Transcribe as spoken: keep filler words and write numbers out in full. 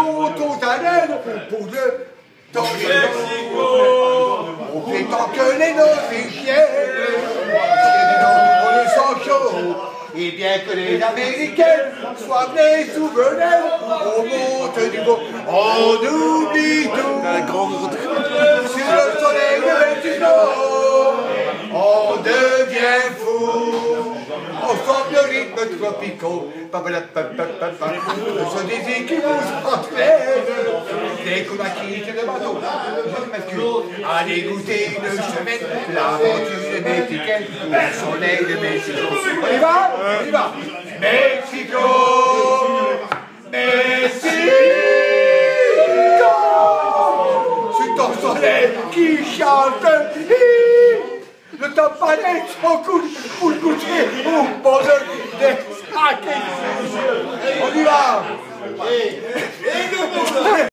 sont aux haleines pour le dans le Mexico. On prétend que les Norvégiennes, on les sent chaud. Et bien que les Américaines soient venues souveraines, on monte du beau, on oublie tout. Sur le soleil de Mexico, on devient fou. On sent le rythme tropicaux, ce désir qui vous entraîne. Dès qu'on a quitté le bateau, je m'excuse, allez goûter une semaine, l'aventure mexicaine, au soleil de Mexico. On y va? On y va. Mexico, Mexico. C'est ton soleil qui chante. Le tampanet son coup pour le goûter au bonheur des sacs. On y va.